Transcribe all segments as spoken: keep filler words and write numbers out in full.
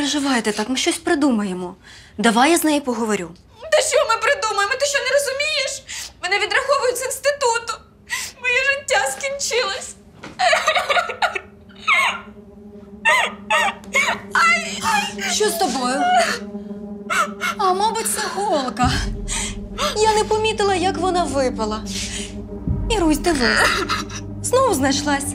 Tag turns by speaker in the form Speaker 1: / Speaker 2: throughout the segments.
Speaker 1: переживайте так, ми щось придумаємо. Давай я з нею поговорю.
Speaker 2: Та що ми придумаємо? Ти що, не розумієш? Мене відраховують з інституту. Моє життя скінчилось.
Speaker 1: Що з тобою? А, мабуть, це голка. Я не помітила, як вона випала. Ірусь, дивись. Знову знайшлась.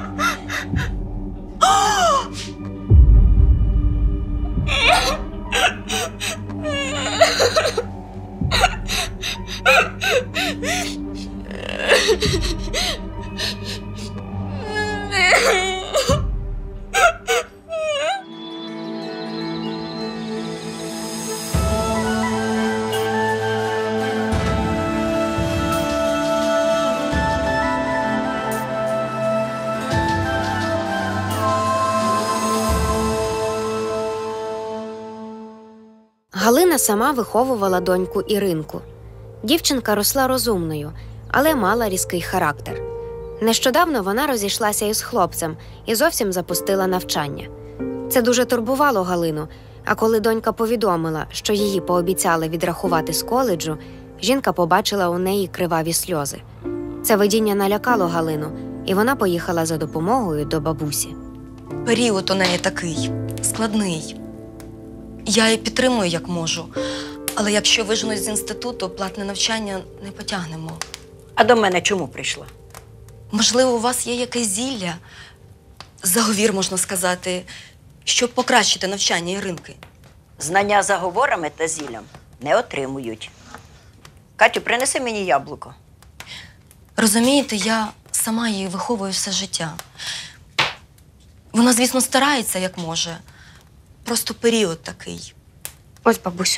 Speaker 3: Галина сама виховувала доньку Іринку. Дівчинка росла розумною, але мала різкий характер. Нещодавно вона розійшлася із хлопцем і зовсім запустила навчання. Це дуже турбувало Галину, а коли донька повідомила, що її пообіцяли відрахувати з коледжу, жінка побачила у неї криваві сльози. Це видіння налякало Галину, і вона поїхала за допомогою до бабусі.
Speaker 1: Період у неї такий, складний. Я її підтримую, як можу. Але якщо виженуть з інституту, платне навчання не потягнемо.
Speaker 4: А до мене чому прийшла?
Speaker 1: Можливо, у вас є якесь зілля, заговір, можна сказати, щоб покращити навчання Іринки.
Speaker 4: Знання заговорами та зіллям не отримують. Катю, принеси мені яблуко.
Speaker 1: Розумієте, я сама її виховую все життя. Вона, звісно, старається, як може. Просто період такий.
Speaker 3: Ось, бабусю.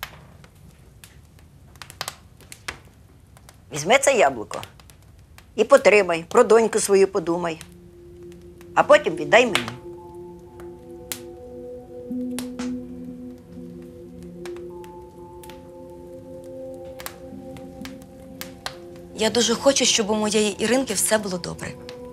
Speaker 4: Візьми це яблуко і потримай, про доньку свою подумай. А потім віддай мені.
Speaker 1: Я дуже хочу, щоб у моєї Іринки все було добре.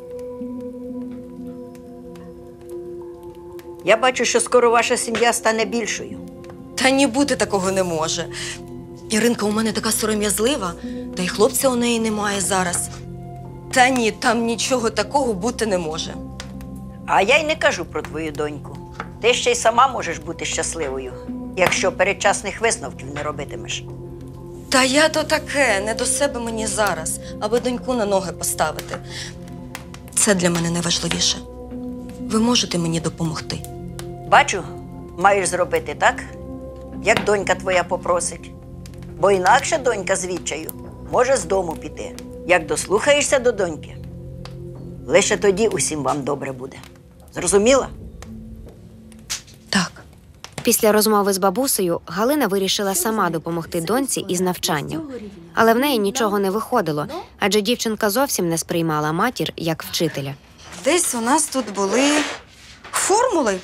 Speaker 4: Я бачу, що скоро ваша сім'я стане більшою.
Speaker 1: Та ні, бути такого не може. Іринка у мене така сором'язлива, та й хлопця у неї немає зараз. Та ні, там нічого такого бути не може.
Speaker 4: А я й не кажу про твою доньку. Ти ще й сама можеш бути щасливою, якщо передчасних висновків не робитимеш.
Speaker 1: Та я то таке, не до себе мені зараз, аби доньку на ноги поставити. Це для мене найважливіше. Ви можете мені допомогти?
Speaker 4: Бачу, маєш зробити так, як донька твоя попросить. Бо інакше донька з відчаю може з дому піти. Як дослухаєшся до доньки, лише тоді усім вам добре буде. Зрозуміла?
Speaker 1: Так.
Speaker 3: Після розмови з бабусею Галина вирішила сама допомогти доньці із навчанням. Але в неї нічого не виходило, адже дівчинка зовсім не сприймала матір як вчителя.
Speaker 1: Десь у нас тут були формули.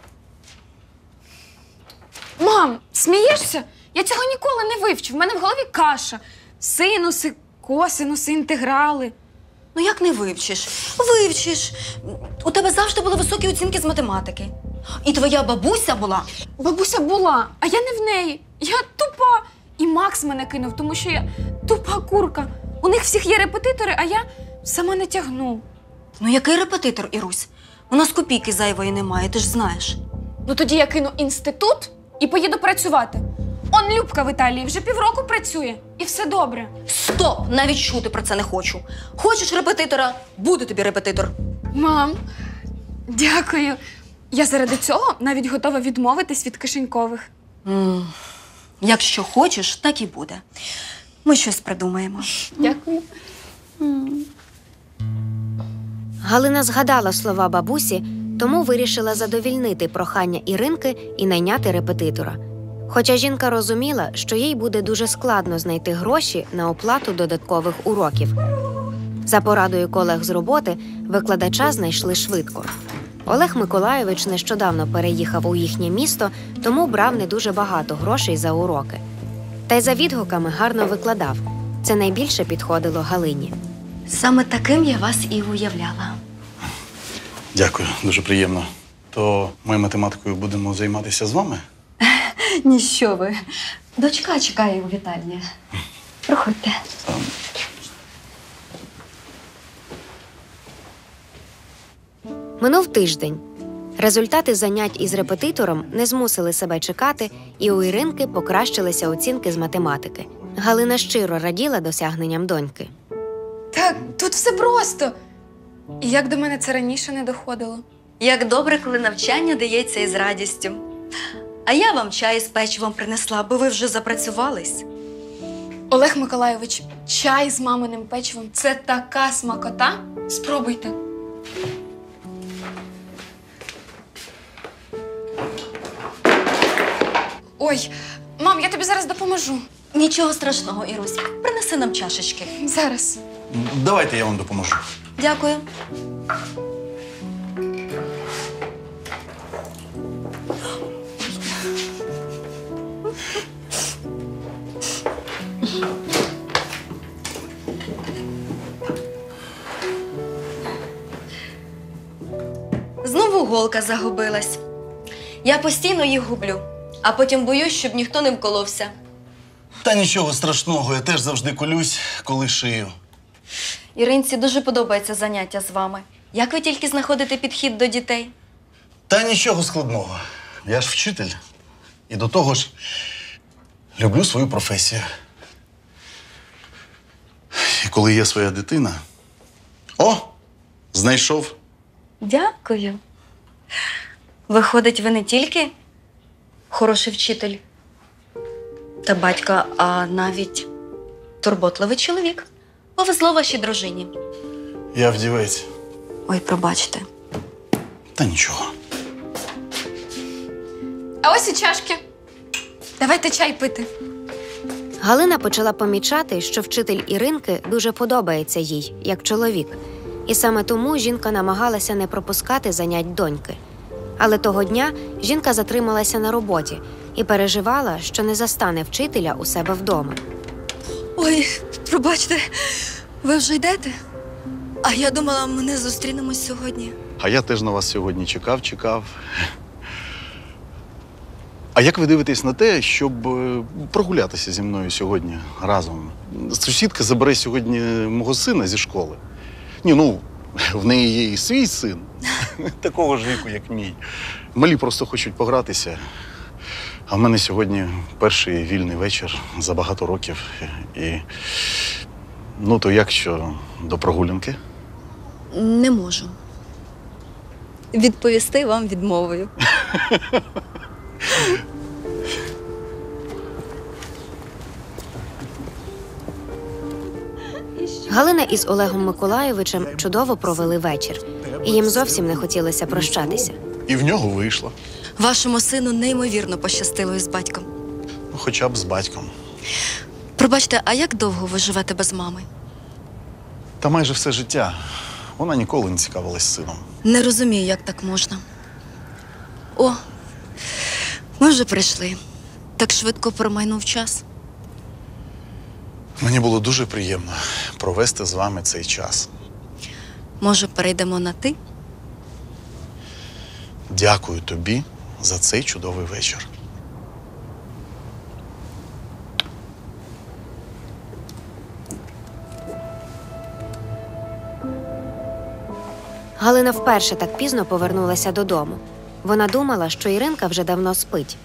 Speaker 2: Мам, смієшся? Я цього ніколи не вивчу. В мене в голові каша. Синуси, косинуси, інтеграли.
Speaker 1: Ну як не вивчиш? Вивчиш. У тебе завжди були високі оцінки з математики. І твоя бабуся була.
Speaker 2: Бабуся була, а я не в неї. Я тупа. І Макс мене кинув, тому що я тупа курка. У них всіх є репетитори, а я сама не тягну.
Speaker 1: Ну який репетитор, Ірусь? У нас копійки зайвої немає, ти ж знаєш.
Speaker 2: Ну тоді я кину інститут і поїду працювати. Он Любка в Італії вже півроку працює. І все добре.
Speaker 1: Стоп! Навіть чути про це не хочу. Хочеш репетитора? Буде тобі репетитор.
Speaker 2: Мам, дякую. Я заради цього навіть готова відмовитись від кишенькових.
Speaker 1: Mm. Якщо хочеш, так і буде. Ми щось придумаємо.
Speaker 2: Дякую.
Speaker 3: Галина згадала слова бабусі, тому вирішила задовільнити прохання Іринки і найняти репетитора. Хоча жінка розуміла, що їй буде дуже складно знайти гроші на оплату додаткових уроків. За порадою колег з роботи викладача знайшли швидко. Олег Миколайович нещодавно переїхав у їхнє місто, тому брав не дуже багато грошей за уроки. Та й за відгуками гарно викладав. Це найбільше підходило Галині.
Speaker 1: Саме таким я вас і уявляла.
Speaker 5: Дякую, дуже приємно. То ми математикою будемо займатися з вами?
Speaker 1: Ніщо ви. Дочка чекає у вітальні. Проходьте.
Speaker 5: Там.
Speaker 3: Минув тиждень. Результати занять із репетитором не змусили себе чекати, і у Іринки покращилися оцінки з математики. Галина щиро раділа досягненням доньки.
Speaker 2: Так, тут все просто. І як до мене це раніше не доходило?
Speaker 1: Як добре, коли навчання дається із радістю. А я вам чай з печивом принесла, бо ви вже запрацювались.
Speaker 2: Олег Миколайович, чай з маминим печивом – це така смакота. Спробуйте. Ой, мам, я тобі зараз допоможу.
Speaker 1: Нічого страшного, Ірусь. Принеси нам чашечки.
Speaker 2: Зараз.
Speaker 5: Давайте я вам допоможу.
Speaker 1: Дякую. Знову голка загубилась. Я постійно їх гублю, а потім боюсь, щоб ніхто не вколовся.
Speaker 5: Та нічого страшного, я теж завжди колюсь, коли шию.
Speaker 1: Іринці дуже подобається заняття з вами. Як ви тільки знаходите підхід до дітей?
Speaker 5: Та нічого складного. Я ж вчитель. І до того ж люблю свою професію. І коли є своя дитина... О! Знайшов.
Speaker 1: Дякую. Виходить, ви не тільки хороший вчитель та батько, а навіть турботливий чоловік. Повезло вашій дружині.
Speaker 5: Я вдівець.
Speaker 1: Ой, пробачте.
Speaker 5: Та нічого.
Speaker 2: А ось і чашки. Давайте чай пити.
Speaker 3: Галина почала помічати, що вчитель Іринки дуже подобається їй, як чоловік. І саме тому жінка намагалася не пропускати занять доньки. Але того дня жінка затрималася на роботі і переживала, що не застане вчителя у себе вдома.
Speaker 1: Ой, пробачте, ви вже йдете? А я думала, ми не зустрінемось сьогодні.
Speaker 5: А я теж на вас сьогодні чекав, чекав. А як ви дивитесь на те, щоб е, прогулятися зі мною сьогодні разом? Сусідка забере сьогодні мого сина зі школи. Ні, ну, в неї є і свій син, такого ж віку, як мій. Малі просто хочуть погратися. А в мене сьогодні перший вільний вечір за багато років. І, ну, то як що, до прогулянки?
Speaker 1: Не можу. Відповісти вам відмовою.
Speaker 3: Галина із Олегом Миколайовичем чудово провели вечір. І їм зовсім не хотілося прощатися.
Speaker 5: І в нього вийшло.
Speaker 1: Вашому сину неймовірно пощастило із батьком.
Speaker 5: Ну, хоча б з батьком.
Speaker 1: Пробачте, а як довго ви живете без мами?
Speaker 5: Та майже все життя. Вона ніколи не цікавилась сином.
Speaker 1: Не розумію, як так можна. О, ми вже прийшли. Так швидко промайнув час.
Speaker 5: Мені було дуже приємно провести з вами цей час.
Speaker 1: Може, перейдемо на ти?
Speaker 5: Дякую тобі за цей чудовий вечір.
Speaker 3: Галина вперше так пізно повернулася додому. Вона думала, що Іринка вже давно спить.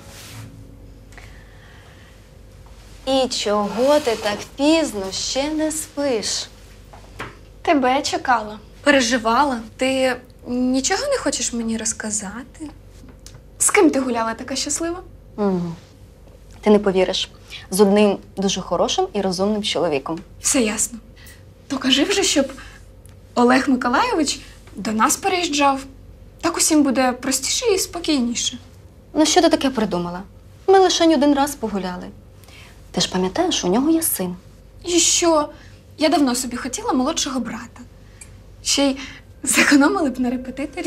Speaker 1: І чого ти так пізно ще не спиш?
Speaker 2: Тебе чекала. Переживала. Ти нічого не хочеш мені розказати? З ким ти гуляла така щаслива?
Speaker 1: Угу. Ти не повіриш. З одним дуже хорошим і розумним чоловіком.
Speaker 2: Все ясно. То кажи вже, щоб Олег Миколайович до нас переїжджав. Так усім буде простіше і спокійніше.
Speaker 1: Ну, що ти таке придумала? Ми лише один раз погуляли. Ти ж пам'ятаєш, у нього є син.
Speaker 2: І що? Я давно собі хотіла молодшого брата. Ще й зекономили б на репетиторі.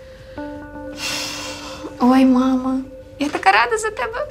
Speaker 2: Ой, мама, я така рада за тебе.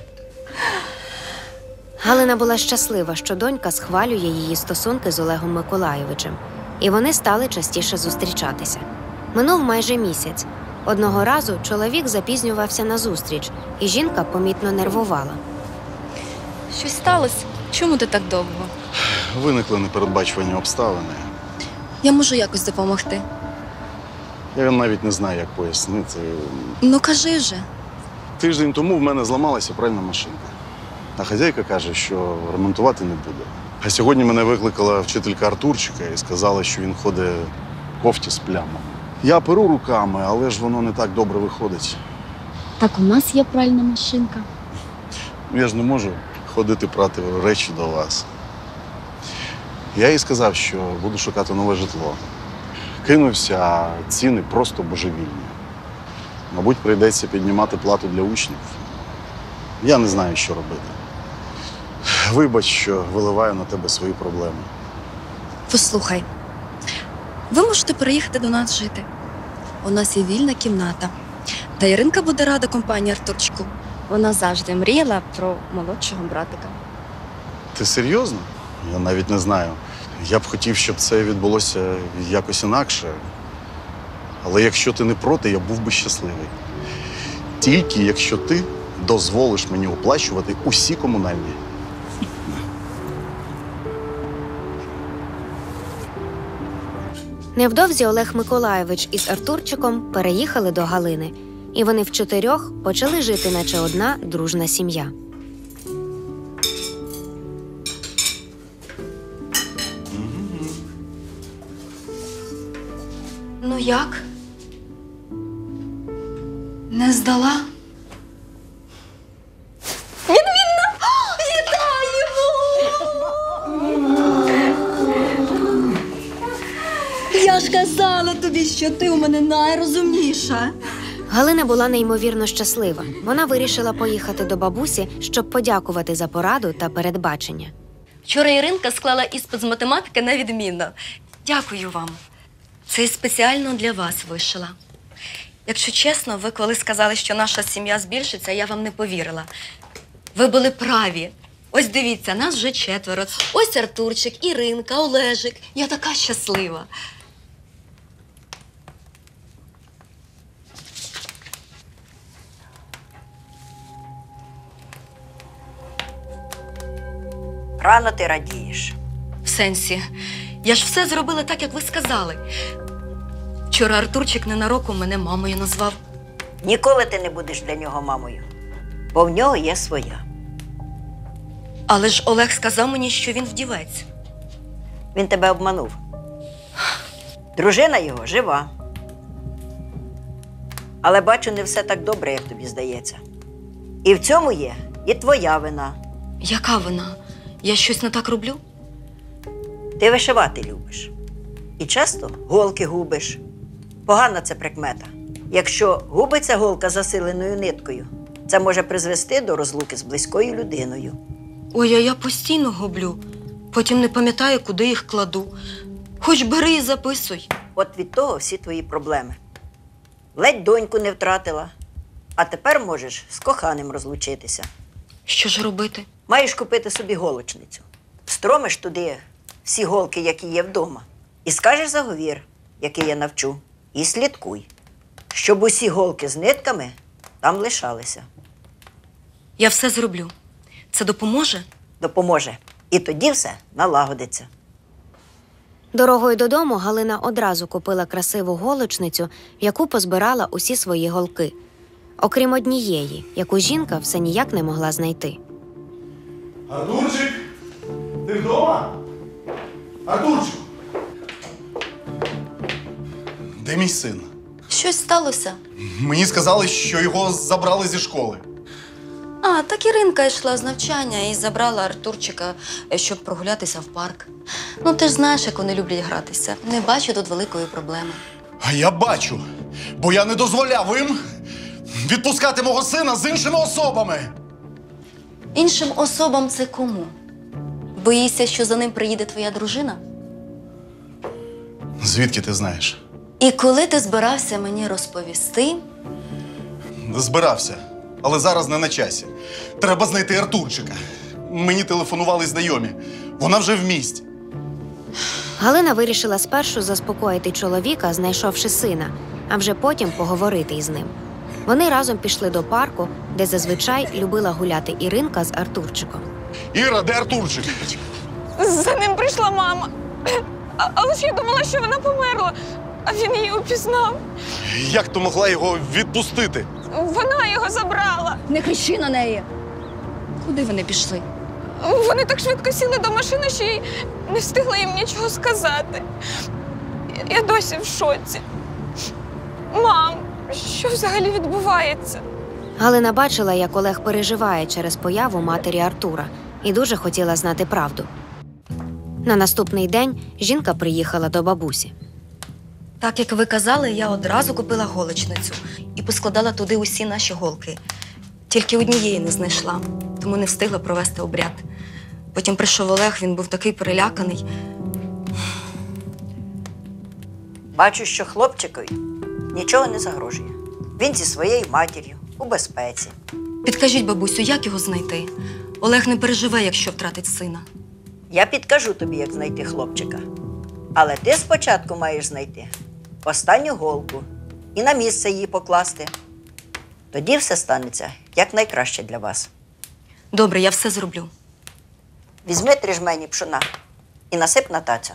Speaker 3: Галина була щаслива, що донька схвалює її стосунки з Олегом Миколайовичем. І вони стали частіше зустрічатися. Минув майже місяць. Одного разу чоловік запізнювався на зустріч, і жінка помітно нервувала.
Speaker 2: Щось сталося? Чому ти так довго?
Speaker 5: Виникли непередбачувані обставини.
Speaker 1: Я можу якось допомогти.
Speaker 5: Я навіть не знаю, як пояснити.
Speaker 1: Ну кажи же.
Speaker 5: Тиждень тому в мене зламалася пральна машинка. А хазяйка каже, що ремонтувати не буде. А сьогодні мене викликала вчителька Артурчика і сказала, що він ходить в кофті з плямами. Я перу руками, але ж воно не так добре виходить.
Speaker 6: Так у нас є пральна машинка.
Speaker 5: Я ж не можу ходити прати речі до вас. Я їй сказав, що буду шукати нове житло. Кинувся, а ціни просто божевільні. Мабуть, прийдеться піднімати плату для учнів. Я не знаю, що робити. Вибач, що виливаю на тебе свої проблеми.
Speaker 1: Послухай, ви можете переїхати до нас жити. У нас є вільна кімната. Та Іринка буде рада компанії Артурчику. Вона завжди мріяла про молодшого братика.
Speaker 5: Ти серйозно? Я навіть не знаю. Я б хотів, щоб це відбулося якось інакше. Але якщо ти не проти, я був би щасливий. Тільки якщо ти дозволиш мені оплачувати усі комунальні.
Speaker 3: Невдовзі Олег Миколайович із Артурчиком переїхали до Галини, і вони в чотирьох почали жити, наче одна дружна сім'я.
Speaker 1: Ну як? Не здала? Відмінно! Вітаємо! Я ж казала тобі, що ти у мене найрозумніша.
Speaker 3: Галина була неймовірно щаслива. Вона вирішила поїхати до бабусі, щоб подякувати за пораду та передбачення.
Speaker 1: Вчора Іринка склала іспит з математики на відмінно. Дякую вам. Це спеціально для вас вишила. Якщо чесно, ви коли сказали, що наша сім'я збільшиться, я вам не повірила. Ви були праві. Ось дивіться, нас вже четверо. Ось Артурчик, Іринка, Олежик. Я така щаслива.
Speaker 4: Рано ти радієш.
Speaker 1: В сенсі, я ж все зробила так, як ви сказали. Вчора Артурчик ненароком мене мамою назвав.
Speaker 4: Ніколи ти не будеш для нього мамою, бо в нього є своя.
Speaker 1: Але ж Олег сказав мені, що він вдівець.
Speaker 4: Він тебе обманув. Дружина його жива. Але бачу, не все так добре, як тобі здається. І в цьому є і твоя вина.
Speaker 1: Яка вона? Я щось не так роблю?
Speaker 4: Ти вишивати любиш. І часто голки губиш. Погана це прикмета. Якщо губиться голка засиленою ниткою, це може призвести до розлуки з близькою людиною.
Speaker 1: Ой, а я постійно гублю. Потім не пам'ятаю, куди їх кладу. Хоч бери і записуй.
Speaker 4: От від того всі твої проблеми. Ледь доньку не втратила, а тепер можеш з коханим розлучитися.
Speaker 1: Що ж робити?
Speaker 4: Маєш купити собі голочницю. Встромиш туди всі голки, які є вдома. І скажеш заговір, який я навчу. І слідкуй, щоб усі голки з нитками там лишалися.
Speaker 1: Я все зроблю. Це допоможе?
Speaker 4: Допоможе. І тоді все налагодиться.
Speaker 3: Дорогою додому Галина одразу купила красиву голочницю, в яку позбирала усі свої голки. Окрім однієї, яку жінка все ніяк не могла знайти.
Speaker 5: Артурчик, ти вдома? Артурчик! Де мій син?
Speaker 1: Щось сталося?
Speaker 5: Мені сказали, що його забрали зі школи.
Speaker 1: А, так Іринка йшла з навчання і забрала Артурчика, щоб прогулятися в парк. Ну, ти ж знаєш, як вони люблять гратися. Не бачу тут великої проблеми.
Speaker 5: А я бачу, бо я не дозволяв їм відпускати мого сина з іншими особами.
Speaker 1: Іншим особам це кому? Боїшся, що за ним приїде твоя дружина?
Speaker 5: Звідки ти знаєш?
Speaker 1: І коли ти збирався мені розповісти?
Speaker 5: Збирався, але зараз не на часі. Треба знайти Артурчика. Мені телефонували знайомі. Вона вже в місті.
Speaker 3: Галина вирішила спершу заспокоїти чоловіка, знайшовши сина, а вже потім поговорити із ним. Вони разом пішли до парку, де зазвичай любила гуляти Іринка з Артурчиком.
Speaker 5: Іра, де Артурчик?
Speaker 2: За ним прийшла мама. А, але ж я думала, що вона померла, а він її упізнав.
Speaker 5: Як ти могла його відпустити?
Speaker 2: Вона його забрала.
Speaker 6: Не кричи на неї. Куди вони пішли?
Speaker 2: Вони так швидко сіли до машини, що їй не встигла їм нічого сказати. Я досі в шоці. Мам, що взагалі відбувається?
Speaker 3: Галина бачила, як Олег переживає через появу матері Артура і дуже хотіла знати правду. На наступний день жінка приїхала до бабусі.
Speaker 1: Так, як ви казали, я одразу купила голочницю і поскладала туди усі наші голки. Тільки однієї не знайшла, тому не встигла провести обряд. Потім прийшов Олег, він був такий переляканий.
Speaker 4: Бачу, що хлопчикові нічого не загрожує. Він зі своєю матір'ю у безпеці.
Speaker 1: Підкажіть, бабусю, як його знайти? Олег не переживе, якщо втратить сина.
Speaker 4: Я підкажу тобі, як знайти хлопчика. Але ти спочатку маєш знайти останню голку і на місце її покласти. Тоді все станеться якнайкраще для вас.
Speaker 1: Добре, я все зроблю.
Speaker 4: Візьми три жмені пшона і насип на тацю.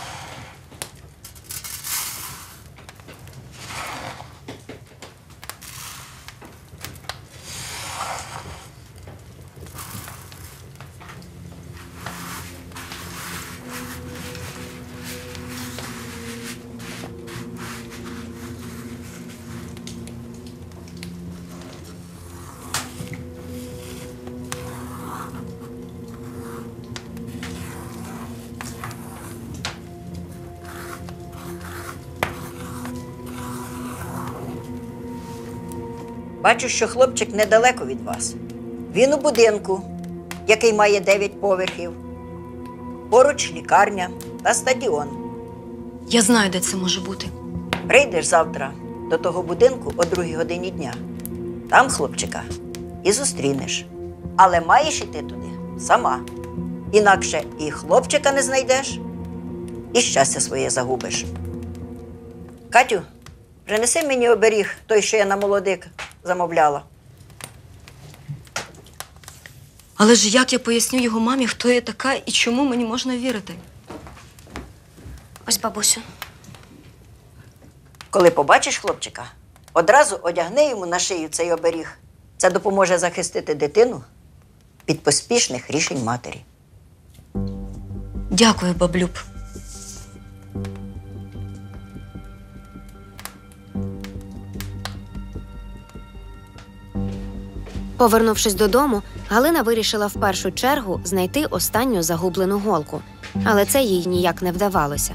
Speaker 4: Бачу, що хлопчик недалеко від вас. Він у будинку, який має дев'ять поверхів. Поруч лікарня та стадіон.
Speaker 1: Я знаю, де це може бути.
Speaker 4: Прийдеш завтра до того будинку о другій годині дня. Там хлопчика і зустрінеш. Але маєш іти туди сама. Інакше і хлопчика не знайдеш, і щастя своє загубиш. Катю, принеси мені оберіг, той, що я на молодик замовляла.
Speaker 1: Але ж як я поясню його мамі, хто я така і чому мені можна вірити?
Speaker 3: Ось, бабусю.
Speaker 4: Коли побачиш хлопчика, одразу одягни йому на шию цей оберіг. Це допоможе захистити дитину від поспішних рішень матері.
Speaker 1: Дякую, баблюб.
Speaker 3: Повернувшись додому, Галина вирішила в першу чергу знайти останню загублену голку, але це їй ніяк не вдавалося.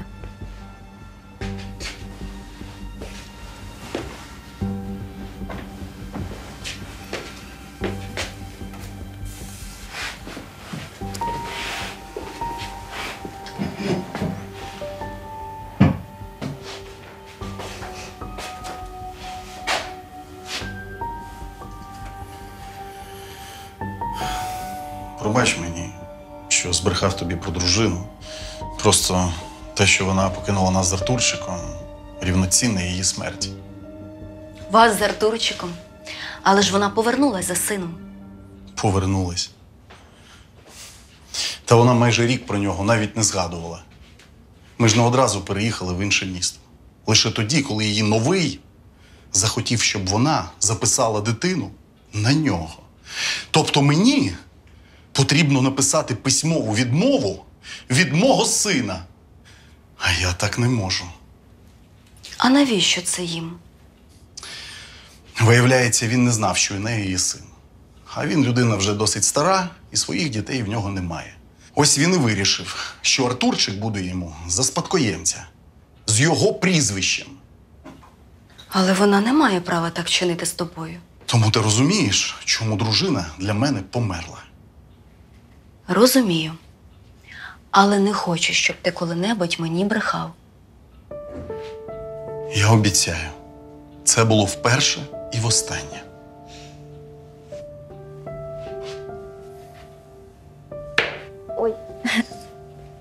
Speaker 5: Пробач мені, що збрехав тобі про дружину. Просто те, що вона покинула нас з Артурчиком, рівноцінне її смерті.
Speaker 1: Вас з Артурчиком. Але ж вона повернулась за сином.
Speaker 5: Повернулась. Та вона майже рік про нього навіть не згадувала. Ми ж не одразу переїхали в інше місто. Лише тоді, коли її новий захотів, щоб вона записала дитину на нього. Тобто мені потрібно написати письмову відмову від мого сина. А я так не можу.
Speaker 1: А навіщо це їм?
Speaker 5: Виявляється, він не знав, що у неї є син. А він людина вже досить стара, і своїх дітей в нього немає. Ось він і вирішив, що Артурчик буде йому за спадкоємця, з його прізвищем.
Speaker 1: Але вона не має права так чинити з тобою.
Speaker 5: Тому ти розумієш, чому дружина для мене померла.
Speaker 1: Розумію. Але не хочу, щоб ти коли-небудь мені брехав.
Speaker 5: Я обіцяю, це було вперше і востаннє.
Speaker 1: Ой.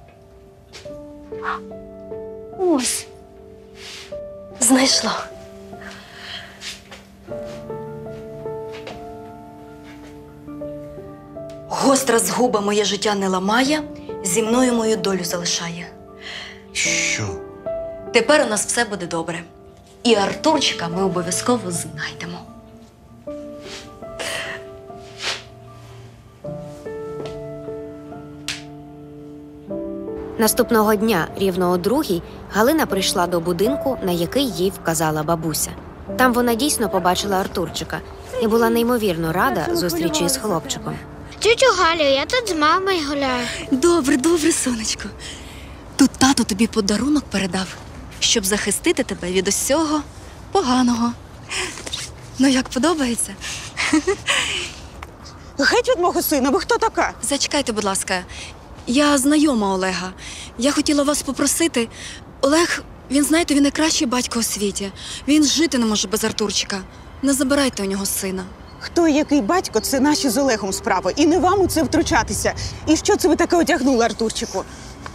Speaker 1: Ось. Знайшла. Гостра згуба моє життя не ламає, зі мною мою долю залишає.
Speaker 5: Що?
Speaker 1: Тепер у нас все буде добре. І Артурчика ми обов'язково знайдемо.
Speaker 3: Наступного дня, рівно о другій, Галина прийшла до будинку, на який їй вказала бабуся. Там вона дійсно побачила Артурчика і була неймовірно рада зустрічі з хлопчиком.
Speaker 7: Тетю Галю, я тут з мамою гуляю.
Speaker 1: Добре, добре, сонечко. Тут тато тобі подарунок передав, щоб захистити тебе від усього поганого. Ну, як подобається?
Speaker 8: Геть від мого сина, ви хто така?
Speaker 1: Зачекайте, будь ласка. Я знайома Олега. Я хотіла вас попросити. Олег, він, знаєте, він найкращий батько у світі. Він жити не може без Артурчика. Не забирайте у нього сина.
Speaker 8: Хто і який батько, це наші з Олегом справи. І не вам у це втручатися. І що це ви таке одягнули, Артурчику?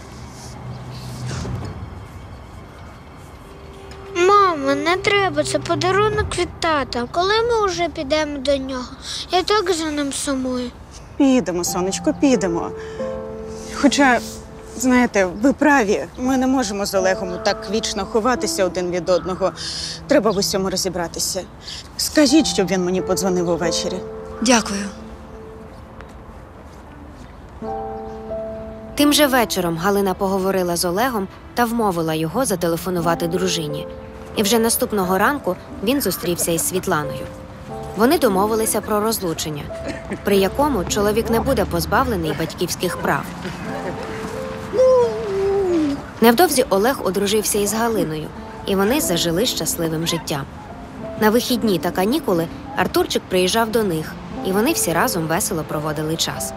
Speaker 7: Мамо, не треба, це подарунок від тата. Коли ми вже підемо до нього? Я так за ним сумую.
Speaker 8: Підемо, сонечко, підемо. Хоча, знаєте, ви праві, ми не можемо з Олегом так вічно ховатися один від одного. Треба в усьому розібратися. Скажіть, щоб він мені подзвонив увечері.
Speaker 1: Дякую.
Speaker 3: Тим же вечором Галина поговорила з Олегом та вмовила його зателефонувати дружині. І вже наступного ранку він зустрівся із Світланою. Вони домовилися про розлучення, при якому чоловік не буде позбавлений батьківських прав. Невдовзі Олег одружився із Галиною, і вони зажили щасливим життям. На вихідні та канікули Артурчик приїжджав до них, і вони всі разом весело проводили час.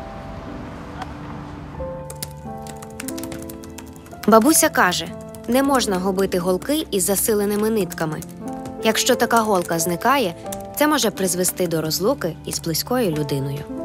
Speaker 3: Бабуся каже, не можна губити голки із засиленими нитками. Якщо така голка зникає, це може призвести до розлуки із близькою людиною.